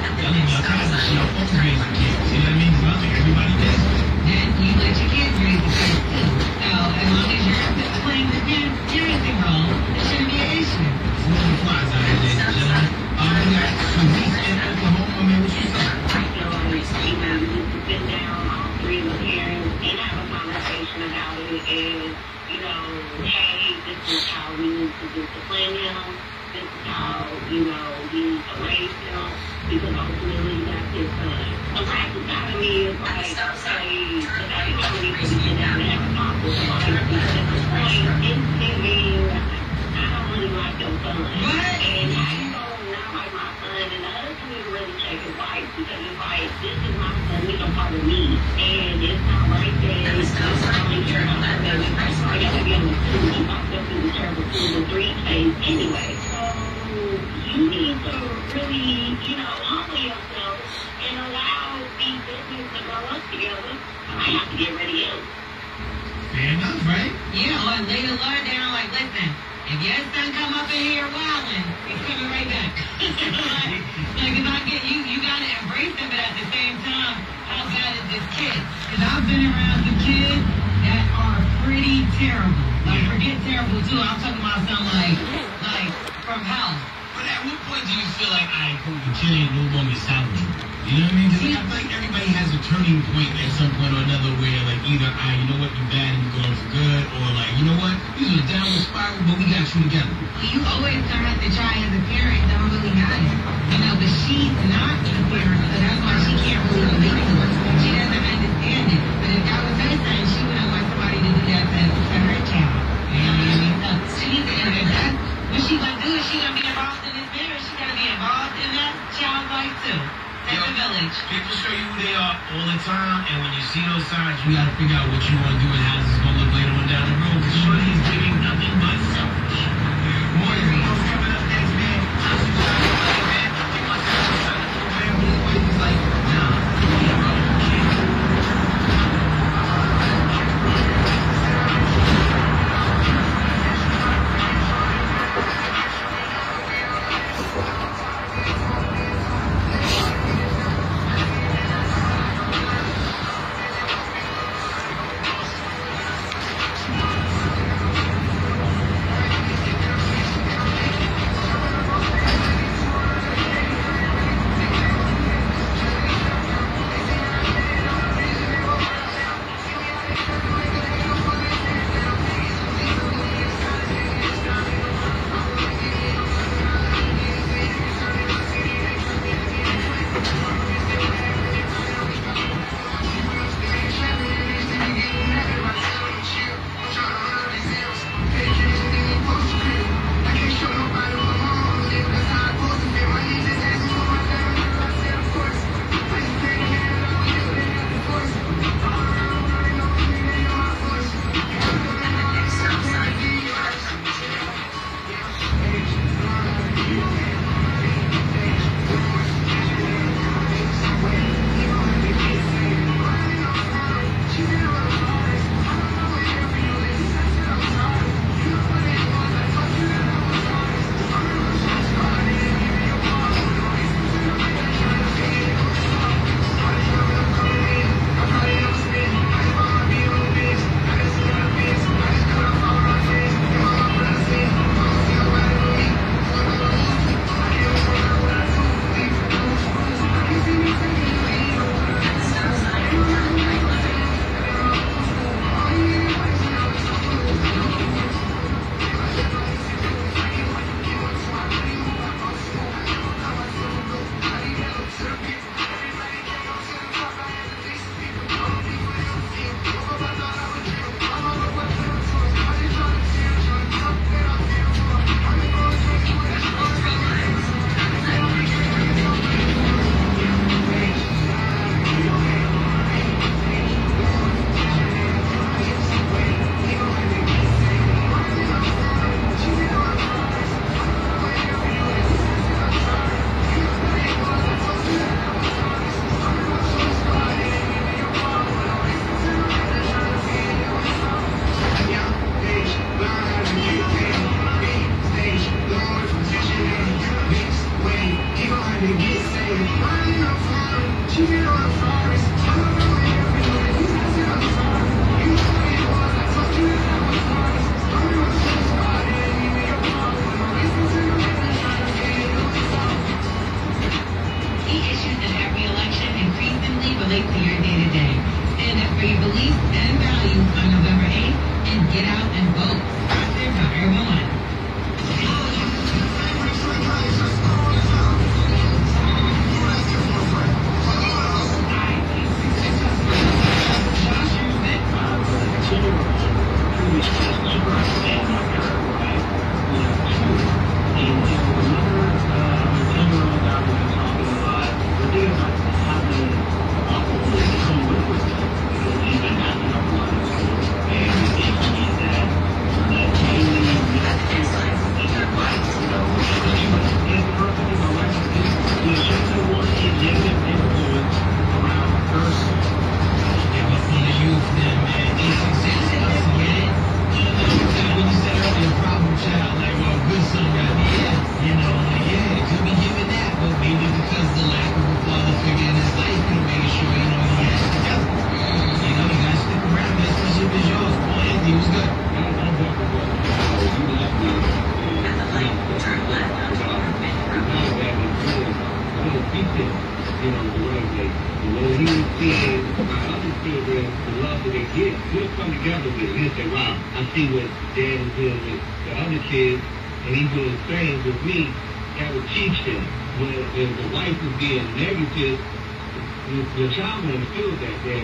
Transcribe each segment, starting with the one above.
I live my cousin, she don't fuck with raising kids. You know what I mean? 'Cause I think everybody does. Then you let your kids raise the kids too. So as long as you're playing the parenting role, it shouldn't be an issue. Small flies out here, ladies and gentlemen. We got Sharice in Oklahoma. Man, what you think? You know, you need to sit down, all three of the parents, and have a conversation about it. And, you know, hey, this is how we need to discipline him. This is how, you know, we need to raise him. Because ultimately, that's his son. The practice out of me is like, hey, the next time we need to sit down and have a talk with somebody. Because at this point, it's giving, I don't really like your son. And how you gonna not like my son? And the husband need to really check his wife. Because it's like, this is my son, he's a part of me. And it's not right there. It's not really care about her baby. I got to be on the two. She's also through the terrible 2 and 3 phase anyway. So you need to really, you know, humble yourself and allow these businesses to grow up together. I have to get rid of you. Fair enough, right? Yeah, or lay the Lord down like, listen, if your son come up in here wilding, he's coming right back. Like, if I get you, you gotta embrace him, but at the same time, how bad is this kid? Because I've been around some kids that are pretty terrible. Like, forget terrible too. I'm talking about some like from hell. But at what point do you feel like, I cool, the kid ain't no longer salvageable? You know what I mean? Because I feel like everybody has a turning point at some point or another where, like, either, you know what, you're bad and you're going for good, or like, you know what, this is a downward spiral, but we got you together. Well, you always gonna have to try as a parent, don't really got it. You know, but she's not a parent, so that's why she can't really relate to us. She doesn't understand it. But if that was her son, she wouldn't want somebody to do that to her child. You know what I mean? So she needs to, and if that's what she gonna do, is she gonna be involved in this marriage, she gotta be involved in that child's life too. That's the village. People show you who they are all the time, and when you see those signs, you gotta figure out what you want to do and how this is gonna look later on down the road. Because Shorty is giving nothing but selfish. More info coming up next, man. I'm just like, man, we want to do something, man. But his wife is like, nah, bro, issues in every election increasingly relate to your day-to-day. Stand up for your beliefs and values on November 8th and get out and vote. Sponsored by Urban One. See what Dad is doing with the other kids, and he's doing the same with me. That would teach them. When if the wife is being negative, the child won't feel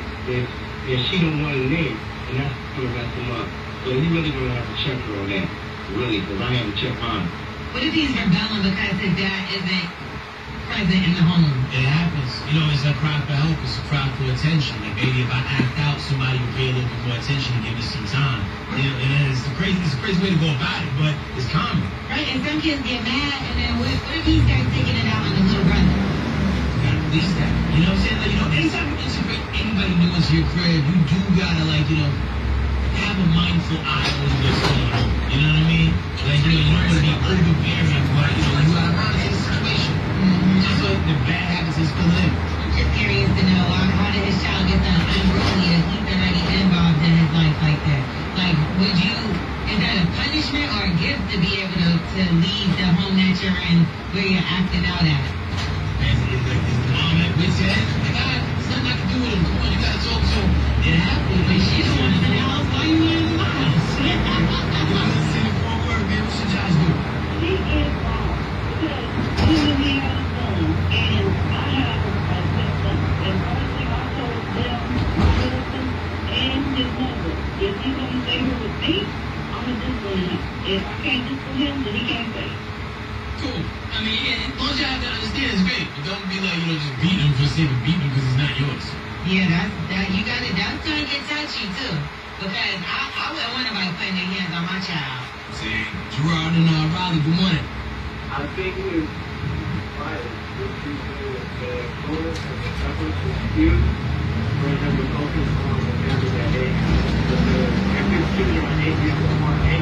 that she don't want to name, and that's going to mess them up. So you really going to have to check her on that, really, because I have to check mine. What if he's rebelling because his dad isn't present in the home? It happens. You know, it's a cry for help. It's a cry for attention. Like, maybe if I act out, somebody will pay a little bit more attention and give me some time. You know, and it's a crazy way to go about it, but it's common. Right, and some kids get mad, and then what if he starts taking it out on the little brother? You gotta release that. You know what I'm saying? Like, you know, anytime you integrate anybody new into your crib, you do gotta, like, you know, have a mindful eye over what's going on. You know what I mean? Like, you know, you don't want to be overbearing, but, you know, you gotta monitor the situation. Just so the bad habits is still in. I'm just curious to know, how did his child get that unruly if he's already involved in his life like that? Like, is that a punishment or a gift to be able to leave the home that you're in where you're acting out at? Is the mom at wit's end? Like, there's nothing I can do with him. Come on, you gotta talk to him. It happens. But she don't want to in the house. Why you in the house? You gotta send it forward, man. What should Josh do? She is wrong. Because even me on the phone, and I have a system. And first thing I told them, my husband, and his mother, if he's going to stay here with me, I'm going to discipline him. If I can't discipline him, then he can't stay. Cool. I mean, yeah, as long as you have to understand, it's great. But don't be like, you know, just beating him for the sake of beating him because it's not yours. Yeah, that's going to get touchy too. Because I wouldn't want nobody putting their hands on my child. See, Gerard and Riley, good morning. I think with violence, the people that bonus and the efforts is huge. For example, focus on the family that they have. Because if your children are 8 years or more, 8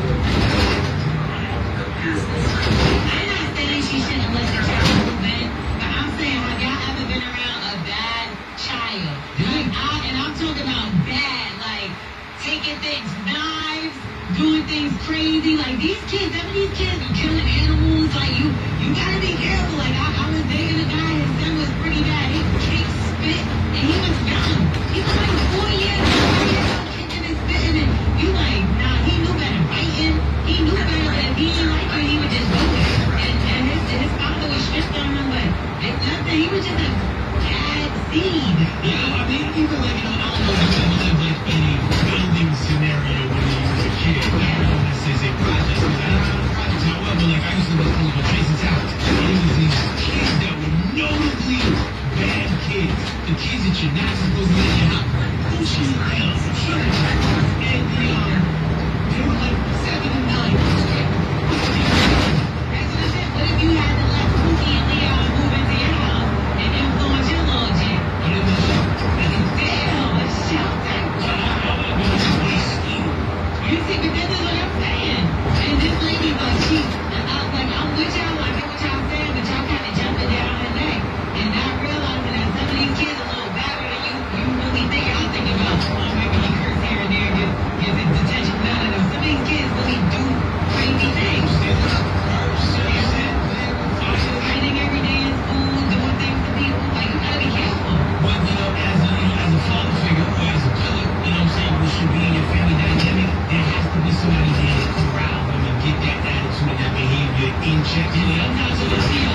I'm not saying she shouldn't let the child move in, but I'm saying, have y'all ever been around a bad child? Like, I'm talking about bad, like taking things, knives, doing things crazy. Like these kids, some of these kids are killing animals. Like you gotta be careful. Like I was dating a guy, his son was pretty bad. He kicked, spit, and he was young. He was like 4 years old, kicking and spitting, and you like, nah, he knew better, biting. He knew better, but if he didn't like it, he would just do it. And his father was strict on him, but it's nothing. He was just a bad seed. Yeah, I mean, even like, you know, I don't know if you ever lived like in a building scenario when you were a kid. I don't know if this is a project, because I don't know projects. However, like, I used to live close to Jason Towers. And it was these kids that were notably bad kids. The kids that you're not supposed to let in your house. Pushing you down, killing you. And they were like 7 and 9. What if you had to let Pookie and Leon move into your house and influence your little jit? Damn, a shelter. You see, but this is what I'm saying. And this lady, like, I'm with y'all, I get what y'all saying, but y'all kind of jumping down her neck. check today. I'm not to the deal.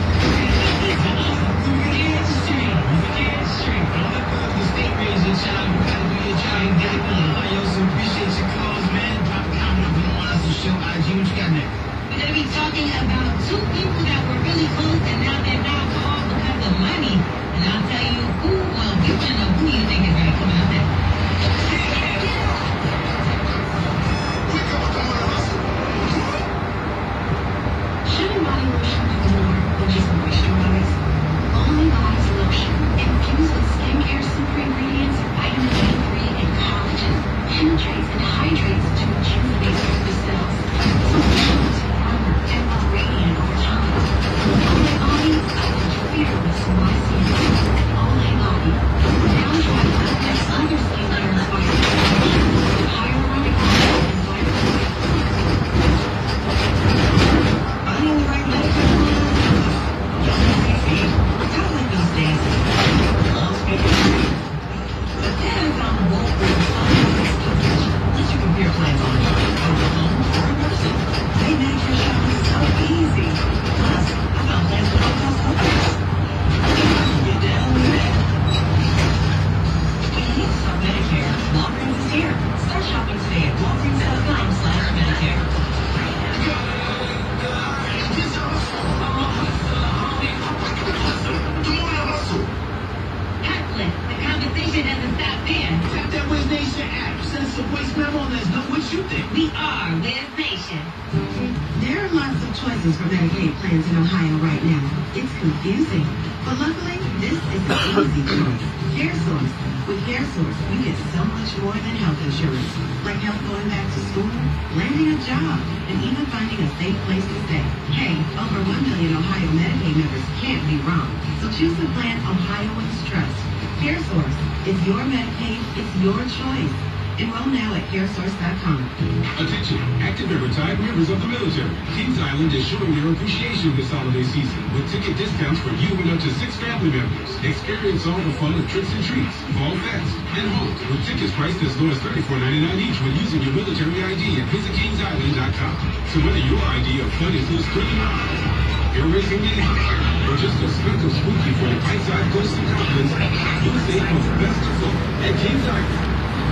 The state raised your child. You gotta do your job. Exactly. Ohio, so appreciate your calls, man. Drop a comment if you want us to show IG. What you got next? We're going to be talking about two people that were really close and now they're not called because of money. And I'll tell you who, well, we want to know who you think is going to come out there. Shouldn't body lotion be more than just moisturize? Only Body's lotion, infused with skincare super ingredients, vitamin D3 and collagen, penetrates and hydrates to rejuvenate surface cells. So it's firmer and more radiant over time. Only Body, fearless my skin. Only Body. Now try Blackness other skincare inspired with hyaluronic acid and vitamin D. Body on the right medical plan. Talk like these days. But then I found the Wolfram coverage. Let your computer plans on over home or in person. They make your shopping so easy. Plus, I found plans with low-cost coverage. Get down with that. When you need to start Medicare, Walgreens is here. Start shopping today at Walgreens.com/Medicare. Heartless, the conversation doesn't stop there. Tap that Wiz Nation app. Send us a voice memo and let us know what you think. We are Wiz Nation. There are lots of choices for Medicaid plans in Ohio right now. It's confusing. But luckily, this is an easy choice. CareSource. With CareSource, you get so much more than health insurance. Like help going back to school, landing a job, and even finding a safe place to stay. Hey, over 1 million Ohio Medicaid members can't be wrong. So choose the plan Ohioans trust. CareSource. It's your Medicaid. It's your choice. Enroll now at caresource.com. Attention, active and retired members of the military. Kings Island is showing their appreciation this holiday season with ticket discounts for you and up to 6 family members. Experience all the fun of trips and treats, fall fest, and homes with tickets priced as low as $34.99 each when using your military ID at visitkingsisland.com. So whether your idea of fun includes thrilling rides, air racing games, or just a speck of spooky for your bite-sized ghosts and goblins, you'll save on the best of all at Kings Island.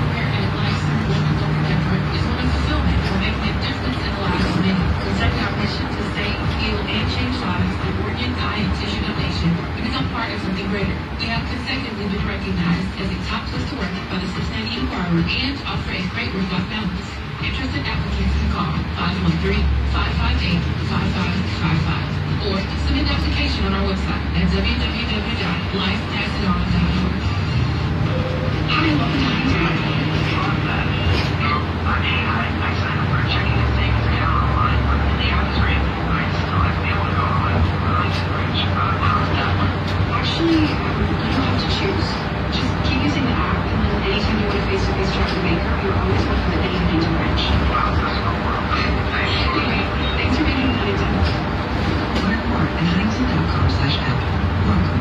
And offer a great work-life balance. Interested applicants can call 513-558-5555 or submit an application on our website at www.lifetaxidon.org. Hi, welcome to Hindsight. I'm Hank. I signed up for a checking and savings account online, but the app is free. I still have to be able to go online. How is that one? Actually, you don't have to choose. Just keep using the app, and then anytime you want to face-to-face talk to the banker, you're always welcome at any Huntington branch. Wow, that's no world. Anyway, thanks for making Huntington. Learn more at huntington.com/app. Welcome.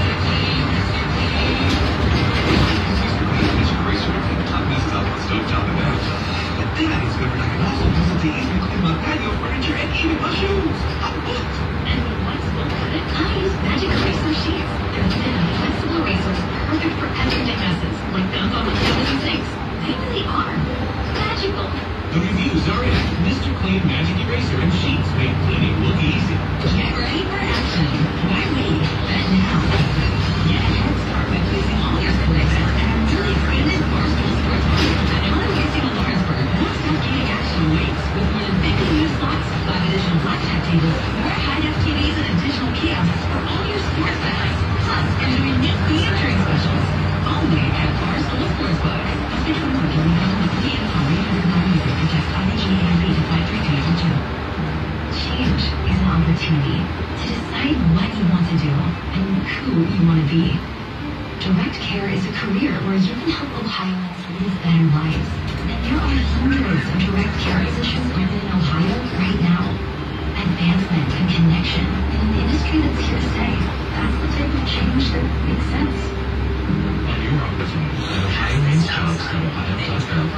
Mr. Racer, I'm messed up on stovetop and bathtub. But then I discovered I can also use it to easily clean my patio furniture and even my shoes. I'm booked. And when what's looked at it, I use Magic Eraser Sheets. They're thin and flexible erasers, perfect for everyday messes, like dunk on the tables and sinks. They really are magical. The reviews are in. Mr. Clean Magic Eraser and Sheets make cleaning look easy. Get ready for action. Why wait? Bet now. Get a head start by placing all your clicks on our newly branded Barstool Sportsbook. Now facing a Lawrenceburg, won't stop gaining action weights with more than 50 new slots, 5 additional blackjack tables, more high-def TVs, and additional kiosks for all your sports bets. Plus, enjoy new featuring specials. Only at Barstool Sportsbook. Must be 21 to legal and legally in Ohio and non-user. Protect IBGAMB to 53202. Change is an opportunity to decide what you want to do and who you want to be. Direct Care is a career where you can help Ohioans live better lives. And there are hundreds of direct care positions open in Ohio right now. Advancement and connection in an industry that's here to stay. That's the type of change that makes sense. On your opportunity at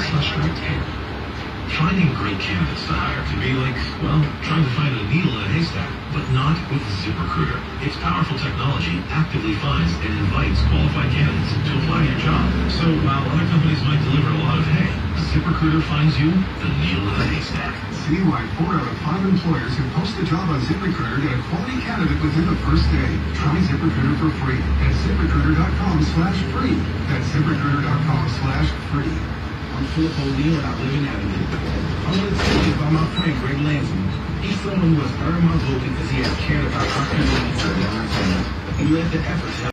OhioMainsComs.ohio.gov/direct care. Finding great candidates to hire can be like, well, trying to find a needle in a haystack. with ZipRecruiter. Its powerful technology actively finds and invites qualified candidates to apply to your job. So while other companies might deliver a lot of hay, ZipRecruiter finds you the needle in the haystack. See why 4 out of 5 employers who post a job on ZipRecruiter get a quality candidate within the first day. Try ZipRecruiter for free at ZipRecruiter.com/free. That's ZipRecruiter.com/free. I'm Philip O'Neill and I live in Avenue. I want to tell you about my friend Greg Lansman. He's someone who has earned my vote because he has cared about our community for a long time. He led the effort to help